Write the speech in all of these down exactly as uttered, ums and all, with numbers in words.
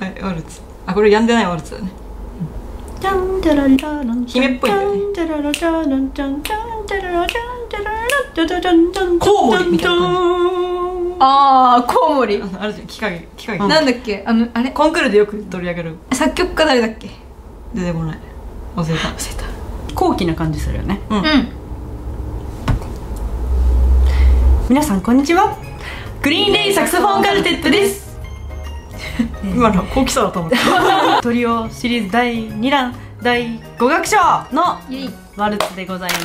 はい、ワルツ。あ、これやんでないワルツだね。姫っぽいんだよね。コウモリみたいな感じ。 ああ、コウモリ。 あるじゃん、機械、機械。 なんだっけ、あの、あれコンクールでよく取り上げる。 作曲家誰だっけ。 出てこない。忘れた。 忘れた。 高貴な感じするよね。 うん。 うん。 皆さんこんにちは。グリーンレイサクソフォンカルテットです。 今の高貴さだと思った。 トリオシリーズだいにだんだいご楽章のイエイ。 ワルツでございます。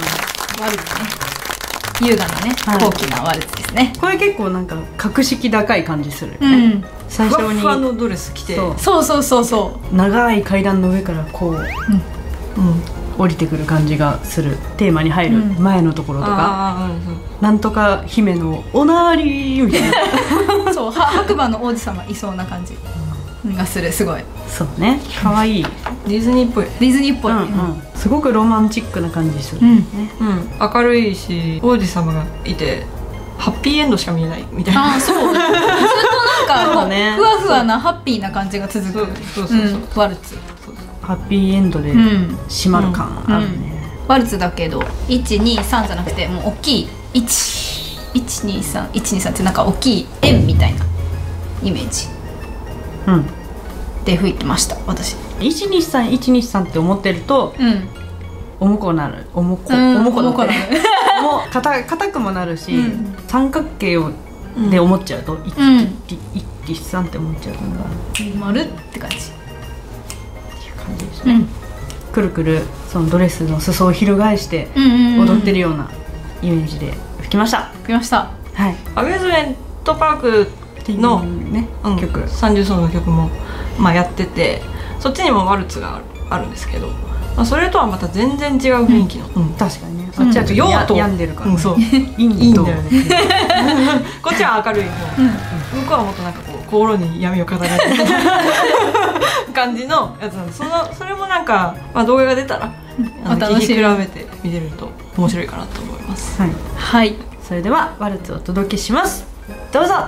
ワルツね。優雅なね、 はい高貴なワルツですね。 これ結構なんか格式高い感じするよね。 うん。 最初にふわふわのドレス着て。 そうそうそうそうそ長い階段の上からこううん。 降りてくる感じがする。テーマに入る前のところとか、 ああ、うん、そう。 なんとか姫のおなーりーみたいなう。そう、は白馬の王子様いそうな感じがする。すごいそうね、かわいい。 ディズニーっぽい。 ディズニーっぽい。 うんうん、すごくロマンチックな感じする、 うんね。 うん、明るいし、王子様がいてハッピーエンドしか見えないみたいな。 ああ、そう。ずっとなんかそうねふわふわなハッピーな感じが続く。 そうそうそうそううんワルツ。 ハッピーエンドでうん締まる感あるね、 ワルツだけどいちにさんじゃなくてもう大きいいちいちにさんいちにさんってなんか大きい円みたいなイメージうんで吹いてました私。 いちにさんいちにさんって思ってるとうん重くなる。重くうん重くなって重くなるもう硬硬くもなるし、 うん三角形をで思っちゃうといちうんいちさんって思っちゃうのがっていう丸って感じ。 感じですね、 うんくるくるそのドレスの裾を翻してうん踊ってるようなイメージで吹きました、 吹きました。 はい。 アミューズメントパークの、 ね、 うん、 曲さんじゅう奏の曲も、まあ、やってて、そっちにもワルツがある、あるんですけど、まあ、それとはまた全然違う雰囲気の、うん、 確かにね、あっちはちょっと用途や病んでるから、 うん、そうイいいンドんだよねこっちは明るい、もう向こうはもっとなんかこう心に闇を語られてる感じのやつなんで、そのそれもなんか、まあ、動画が出たら、あの楽しみ聴き比べて見れると面白いかなと思います。 はい、 はい。 それではワルツをお届けします。どうぞ。